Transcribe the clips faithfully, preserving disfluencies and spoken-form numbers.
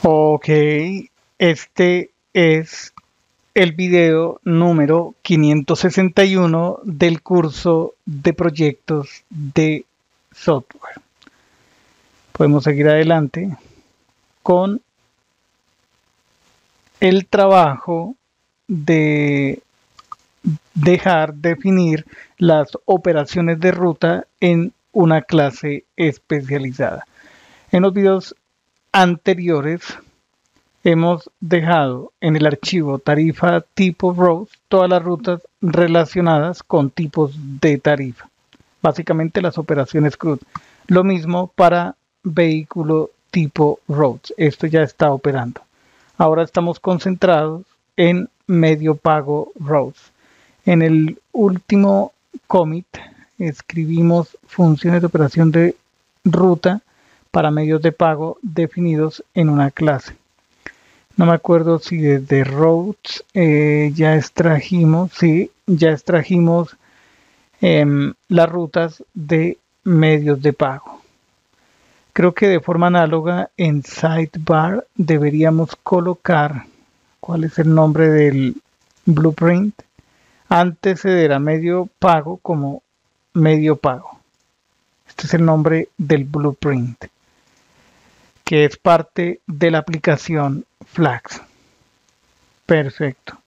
Ok, este es el video número quinientos sesenta y uno del curso de proyectos de software. Podemos seguir adelante con el trabajo de dejar definir las operaciones de ruta en una clase especializada. En los videos anteriores hemos dejado en el archivo tarifa tipo routes todas las rutas relacionadas con tipos de tarifa. Básicamente las operaciones C R U D. Lo mismo para vehículo tipo routes. Esto ya está operando. Ahora estamos concentrados en medio pago routes. En el último commit escribimos funciones de operación de ruta para medios de pago definidos en una clase. No me acuerdo si desde routes eh, ya extrajimos, sí, ya extrajimos eh, las rutas de medios de pago. Creo que de forma análoga en sidebar deberíamos colocar cuál es el nombre del blueprint, anteceder a medio pago como medio pago. Este es el nombre del blueprint, que es parte de la aplicación Flags. Perfecto.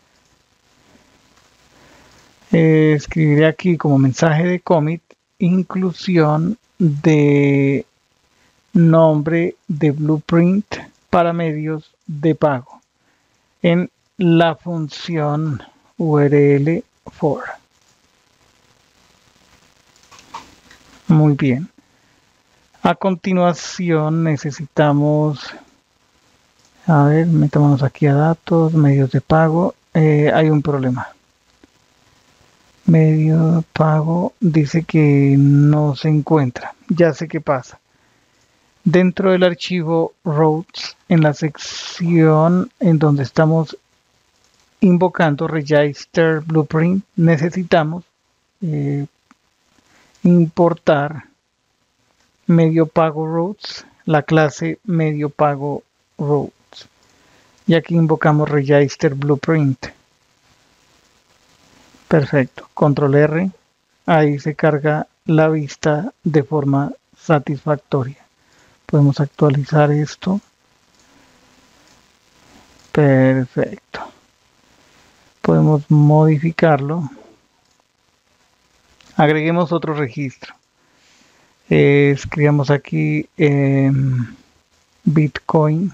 Eh, escribiré aquí como mensaje de commit inclusión de nombre de blueprint para medios de pago en la función U R L for. Muy bien. A continuación necesitamos, a ver, metámonos aquí a datos, medios de pago. Eh, hay un problema. Medio de pago dice que no se encuentra. Ya sé qué pasa. Dentro del archivo routes, en la sección en donde estamos invocando register blueprint, necesitamos eh, importar medio pago routes, la clase medio pago routes. Y aquí invocamos register blueprint. Perfecto. Control R. Ahí se carga la vista de forma satisfactoria. Podemos actualizar esto. Perfecto. Podemos modificarlo. Agreguemos otro registro. Eh, escribamos aquí eh, Bitcoin.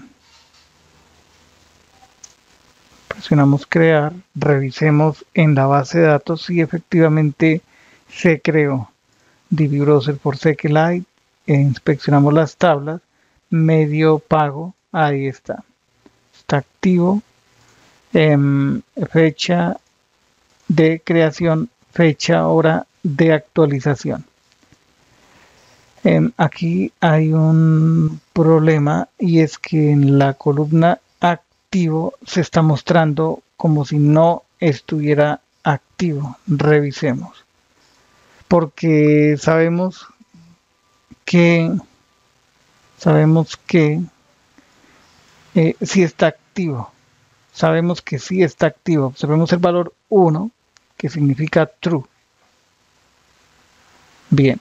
Presionamos crear. Revisemos en la base de datos si efectivamente se creó. D B Browser por SQLite. E inspeccionamos las tablas. Medio pago. Ahí está. Está activo. Eh, fecha de creación. Fecha, hora de actualización. Eh, aquí hay un problema y es que en la columna activo se está mostrando como si no estuviera activo. Revisemos. Porque sabemos que sabemos que eh, sí está activo. Sabemos que sí está activo. Observemos el valor uno, que significa true. Bien.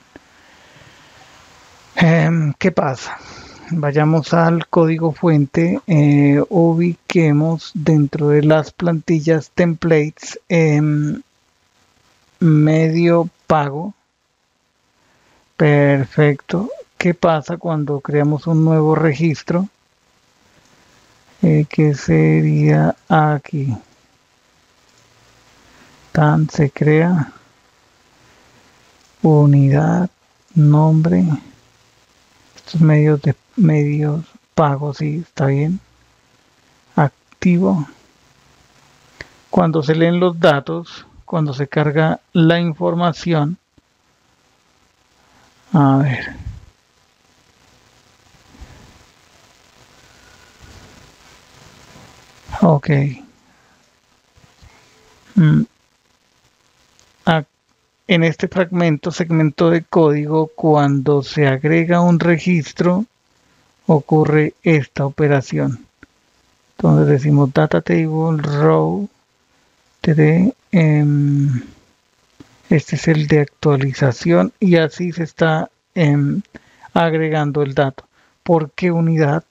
Eh, ¿Qué pasa? Vayamos al código fuente, eh, ubiquemos dentro de las plantillas templates eh, medio pago. Perfecto. ¿Qué pasa cuando creamos un nuevo registro? Eh, que sería aquí. Tan se crea unidad, nombre. Estos medios de medios pagos, sí, está bien. Activo. Cuando se leen los datos, cuando se carga la información. A ver. Ok. Mm. En este fragmento, segmento de código, cuando se agrega un registro, ocurre esta operación. Entonces decimos data table row td, eh, este es el de actualización y así se está eh, agregando el dato. ¿Por qué unidad?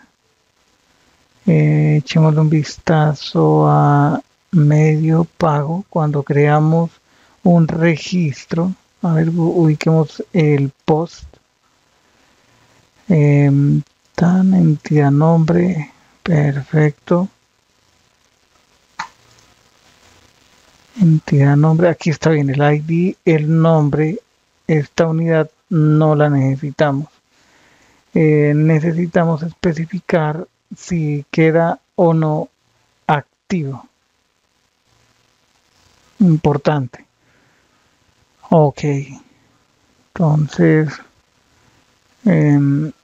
Eh, echémosle un vistazo a medio pago cuando creamos un registro. A ver, ubiquemos el post. Eh, tan entidad nombre, perfecto. Entidad nombre, aquí está bien el I D, el nombre. Esta unidad no la necesitamos. Eh, necesitamos especificar si queda o no activo. Importante. Ok. Entonces, eh,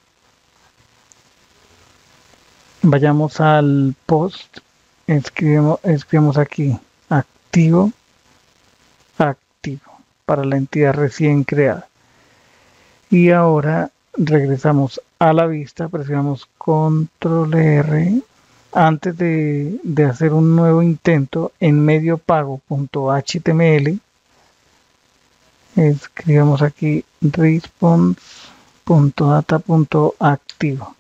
vayamos al post. Escribimos, escribimos aquí activo, activo para la entidad recién creada. Y ahora regresamos a la vista, presionamos control R. Antes de, de hacer un nuevo intento en mediopago.html, escribimos aquí response.data.activo.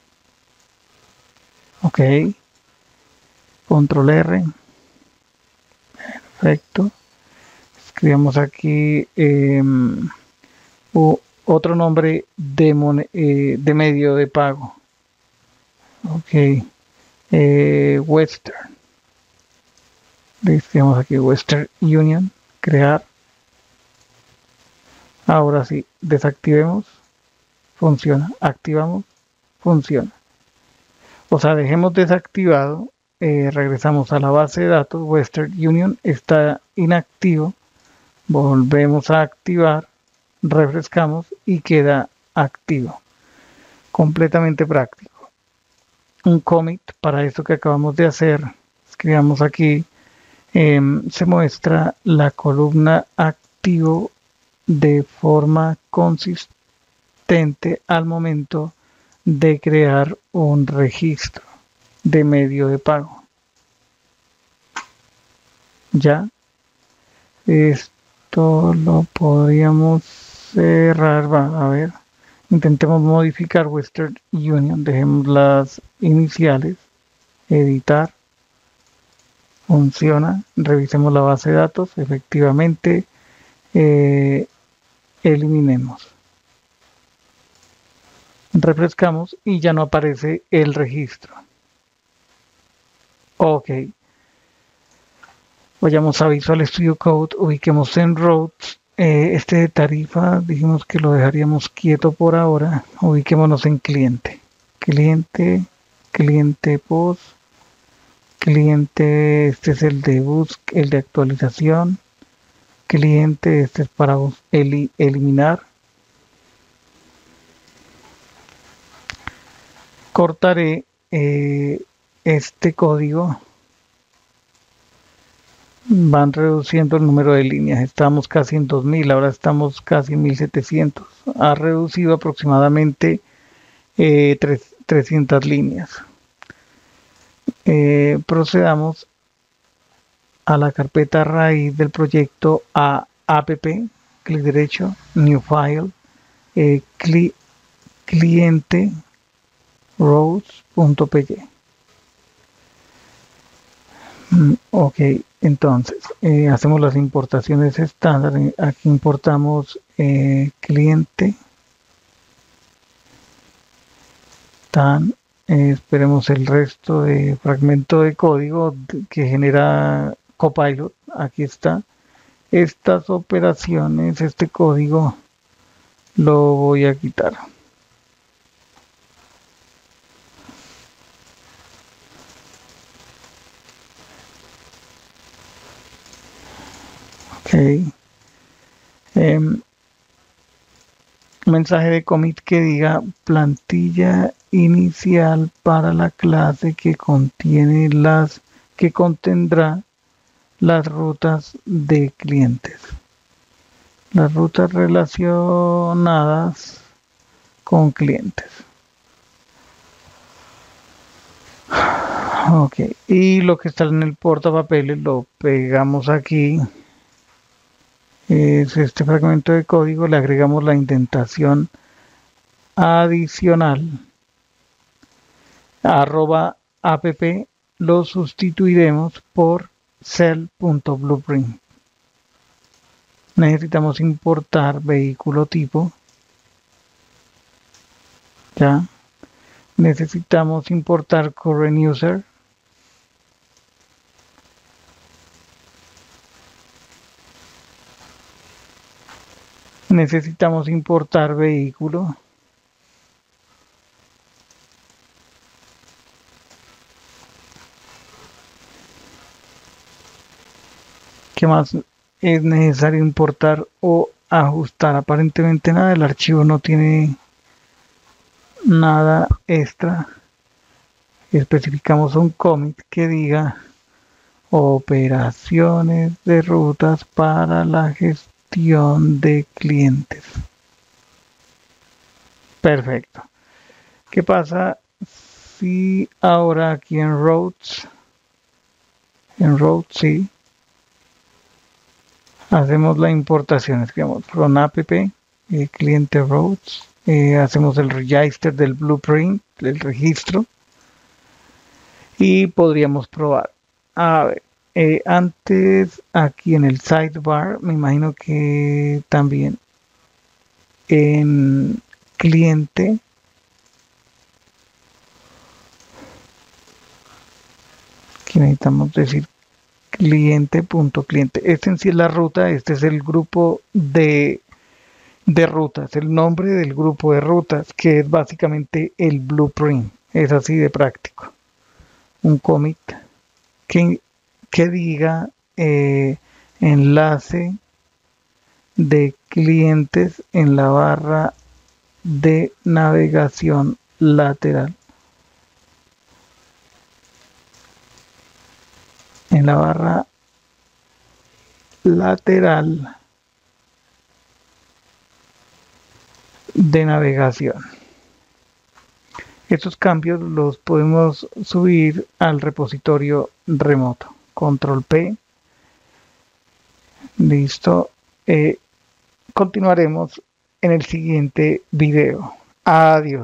Ok, control R, perfecto. Escribimos aquí eh, otro nombre de, eh, de medio de pago. Ok. Eh, Western. Escribimos aquí Western Union, crear. Ahora sí, desactivemos, funciona. Activamos, funciona. O sea, dejemos desactivado, eh, regresamos a la base de datos. Western Union está inactivo. Volvemos a activar, refrescamos y queda activo. Completamente práctico. Un commit para esto que acabamos de hacer. Escribamos aquí. Eh, se muestra la columna activo de forma consistente al momento de crear un registro de medio de pago. Ya, esto lo podríamos cerrar. Va, a ver, intentemos modificar Western Union, dejemos las iniciales, editar. Funciona, revisemos la base de datos, efectivamente, eh, eliminemos, refrescamos y ya no aparece el registro. Ok, vayamos a Visual Studio Code, ubiquemos en routes, eh, este de tarifa dijimos que lo dejaríamos quieto por ahora, ubiquémonos en cliente, cliente, cliente post, cliente, este es el de bus, el de actualización, cliente, este es para el, eliminar. Cortaré eh, este código. Van reduciendo el número de líneas. Estamos casi en dos mil, ahora estamos casi en mil setecientos. Ha reducido aproximadamente eh, trescientas líneas. Eh, procedamos a la carpeta raíz del proyecto a app, clic derecho, new file, eh, cli, cliente rows.py. Mm, ok, entonces eh, hacemos las importaciones estándar. Aquí importamos eh, cliente tan, eh, esperemos el resto de fragmento de código que genera Copilot. Aquí está. Estas operaciones, este código lo voy a quitar. Ok. Eh, mensaje de commit que diga plantilla inicial para la clase que contiene las que contendrá las rutas de clientes, las rutas relacionadas con clientes. Ok, y lo que está en el portapapeles lo pegamos aquí. Es este fragmento de código, le agregamos la indentación adicional, arroba app, lo sustituiremos por cell.blueprint. Necesitamos importar vehículo tipo, ya. Necesitamos importar current user. Necesitamos importar vehículo. ¿Qué más es necesario importar o ajustar? Aparentemente nada, el archivo no tiene nada extra. Especificamos un commit que diga operaciones de rutas para la gestión de clientes. Perfecto. ¿Qué pasa si ahora aquí en routes, en routes sí, hacemos la importación? Escribimos from app, eh, cliente routes, eh, hacemos el register del blueprint, el registro, y podríamos probar. A ver, eh, antes aquí en el sidebar, me imagino que también en cliente, aquí necesitamos decir cliente punto cliente. Este en sí es la ruta, este es el grupo de, de rutas, el nombre del grupo de rutas, que es básicamente el blueprint. Es así de práctico. Un commit que, que diga eh, enlace de clientes en la barra de navegación lateral. En la barra lateral de navegación. Estos cambios los podemos subir al repositorio remoto. Control P. Listo. Eh, continuaremos en el siguiente video. Adiós.